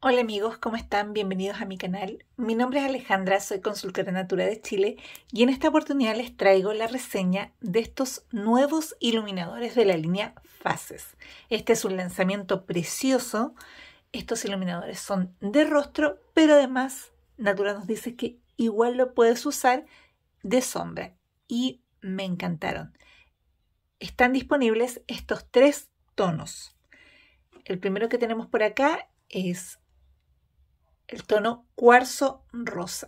Hola amigos, ¿cómo están? Bienvenidos a mi canal. Mi nombre es Alejandra, soy consultora Natura de Chile y en esta oportunidad les traigo la reseña de estos nuevos iluminadores de la línea Faces. Este es un lanzamiento precioso. Estos iluminadores son de rostro, pero además Natura nos dice que igual lo puedes usar de sombra y me encantaron. Están disponibles estos tres tonos. El primero que tenemos por acá es el tono cuarzo rosa.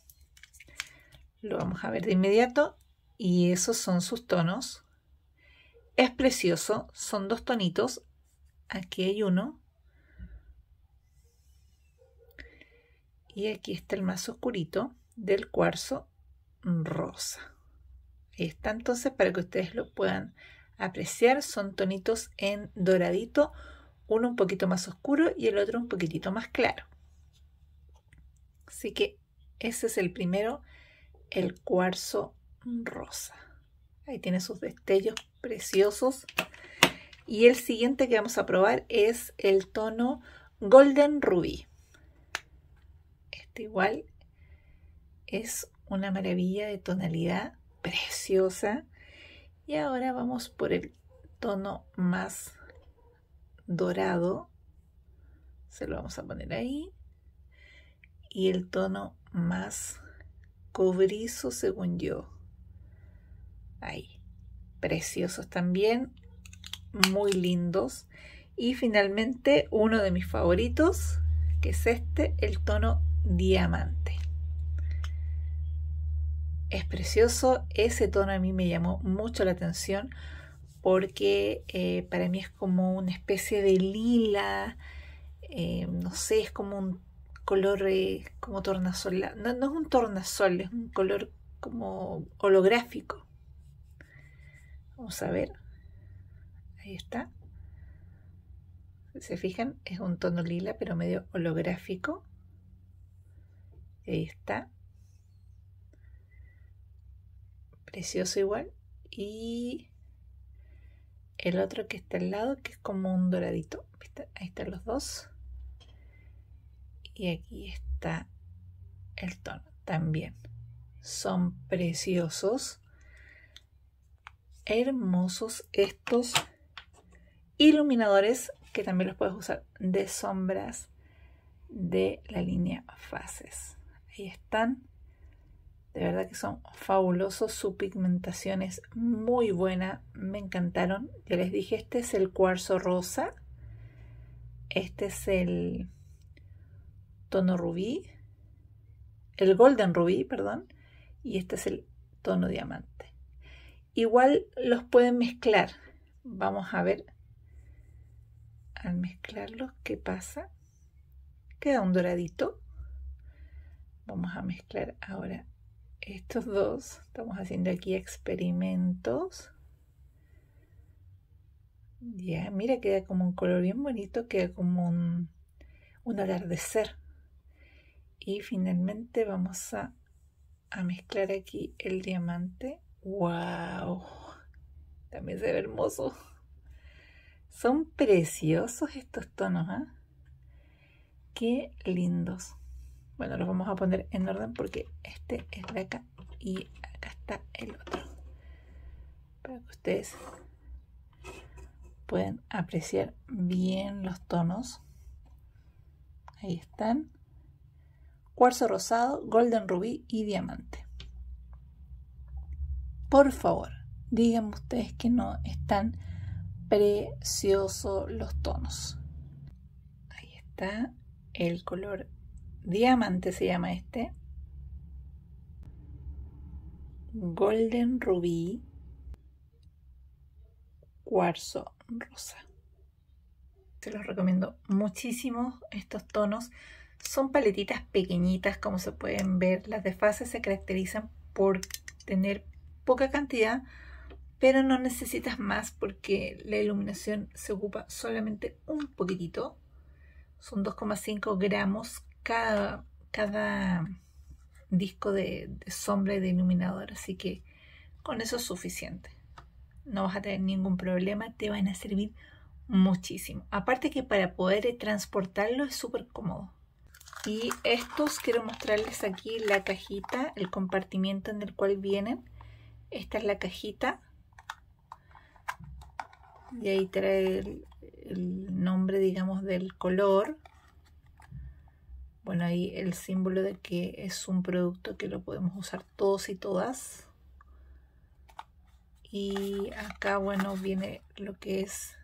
Lo vamos a ver de inmediato y esos son sus tonos. Es precioso, son dos tonitos. Aquí hay uno y aquí está el más oscurito del cuarzo rosa. Ahí está entonces para que ustedes lo puedan apreciar. Son tonitos en doradito, uno un poquito más oscuro y el otro un poquitito más claro. Así que ese es el primero, el cuarzo rosa. Ahí tiene sus destellos preciosos. Y el siguiente que vamos a probar es el tono Golden Ruby. Este igual es una maravilla de tonalidad preciosa. Y ahora vamos por el tono más dorado. Se lo vamos a poner ahí. Y el tono más cobrizo según yo. Ahí. Preciosos también. Muy lindos. Y finalmente uno de mis favoritos, que es este, el tono diamante. Es precioso. Ese tono a mí me llamó mucho la atención porque para mí es como una especie de lila. No sé, es como un color como tornasol. No, no es un tornasol, es un color como holográfico. Vamos a ver. Ahí está. Si se fijan, es un tono lila, pero medio holográfico. Ahí está. Precioso igual. Y el otro que está al lado, que es como un doradito. Ahí están los dos. Y aquí está el tono también. Son preciosos. Hermosos estos iluminadores que también los puedes usar de sombras de la línea Faces. Ahí están. De verdad que son fabulosos. Su pigmentación es muy buena. Me encantaron. Ya les dije, este es el cuarzo rosa. Este es el tono rubí. El golden rubí, perdón. Y este es el tono diamante. Igual los pueden mezclar. Vamos a ver al mezclarlos qué pasa. Queda un doradito. Vamos a mezclar ahora estos dos. Estamos haciendo aquí experimentos. Ya, mira, queda como un color bien bonito, queda como un atardecer. Y finalmente vamos a mezclar aquí el diamante. ¡Wow! También se ve hermoso. Son preciosos estos tonos, ¿eh? ¡Qué lindos! Bueno, los vamos a poner en orden porque este es de acá y acá está el otro. Para que ustedes puedan apreciar bien los tonos. Ahí están. Cuarzo rosado, golden rubí y diamante. Por favor, díganme ustedes que no están preciosos los tonos. Ahí está el color diamante, se llama este. Golden rubí, cuarzo rosa. Se los recomiendo muchísimo estos tonos. Son paletitas pequeñitas, como se pueden ver. Las de Faces se caracterizan por tener poca cantidad, pero no necesitas más porque la iluminación se ocupa solamente un poquitito. Son 2,5 gramos cada disco de sombra y de iluminador, así que con eso es suficiente. No vas a tener ningún problema, te van a servir muchísimo. Aparte que para poder transportarlo es súper cómodo. Y estos quiero mostrarles aquí la cajita, el compartimiento en el cual vienen. Esta es la cajita. Y ahí trae el nombre, digamos, del color. Bueno, ahí el símbolo de que es un producto que lo podemos usar todos y todas. Y acá, bueno, viene lo que es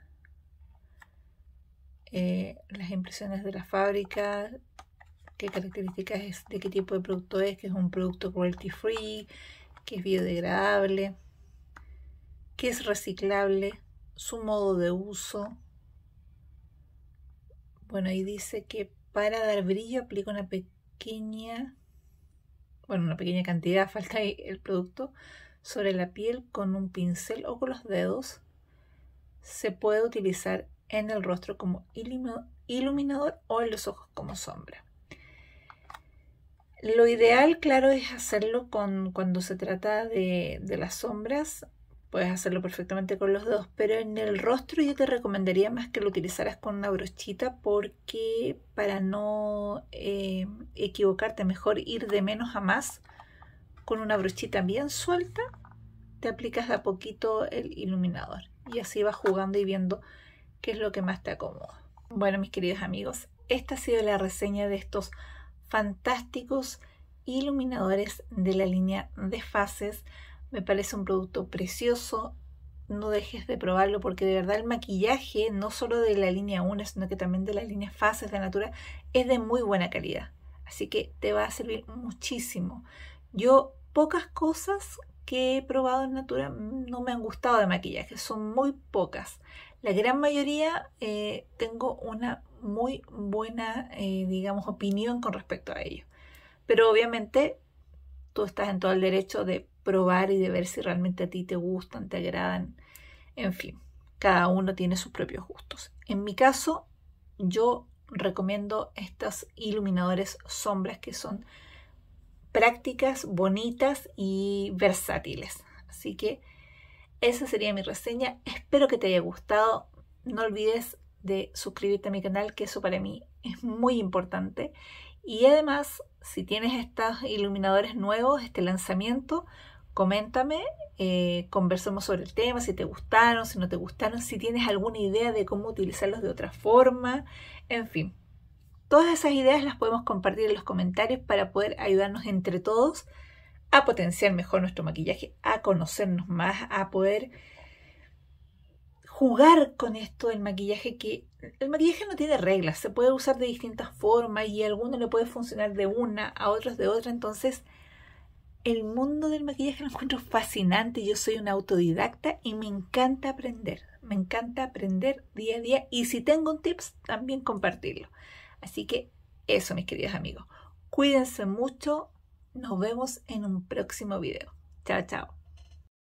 las impresiones de la fábrica, qué características es, de qué tipo de producto es, que es un producto cruelty free, que es biodegradable, que es reciclable, su modo de uso. Bueno, ahí dice que para dar brillo aplica una pequeña cantidad, falta ahí el producto, sobre la piel con un pincel o con los dedos. Se puede utilizar en el rostro como iluminador o en los ojos como sombra. Lo ideal, claro, es hacerlo cuando se trata de las sombras. Puedes hacerlo perfectamente con los dedos, pero en el rostro yo te recomendaría más que lo utilizaras con una brochita, porque para no equivocarte, mejor ir de menos a más. Con una brochita bien suelta te aplicas de a poquito el iluminador y así vas jugando y viendo qué es lo que más te acomoda. Bueno, mis queridos amigos, esta ha sido la reseña de estos fantásticos iluminadores de la línea de Faces. Me parece un producto precioso. No dejes de probarlo, porque de verdad el maquillaje, no solo de la línea 1, sino que también de la línea Faces de Natura, es de muy buena calidad. Así que te va a servir muchísimo. Yo pocas cosas que he probado en Natura no me han gustado de maquillaje, son muy pocas. La gran mayoría tengo una muy buena, digamos, opinión con respecto a ello. Pero obviamente tú estás en todo el derecho de probar y de ver si realmente a ti te gustan, te agradan. En fin, cada uno tiene sus propios gustos. En mi caso, yo recomiendo estos iluminadores sombras que son prácticas, bonitas y versátiles. Así que esa sería mi reseña. Espero que te haya gustado. No olvides de suscribirte a mi canal, que eso para mí es muy importante. Y además, si tienes estos iluminadores nuevos, este lanzamiento, coméntame, conversemos sobre el tema, si te gustaron, si no te gustaron, si tienes alguna idea de cómo utilizarlos de otra forma, en fin. Todas esas ideas las podemos compartir en los comentarios para poder ayudarnos entre todos a potenciar mejor nuestro maquillaje, a conocernos más, a poder jugar con esto del maquillaje, que el maquillaje no tiene reglas, se puede usar de distintas formas y a algunos le puede funcionar de una, a otros de otra. Entonces el mundo del maquillaje lo encuentro fascinante. Yo soy una autodidacta y me encanta aprender día a día, y si tengo un tips también compartirlo. Así que eso, mis queridos amigos, cuídense mucho, nos vemos en un próximo video. Chao, chao.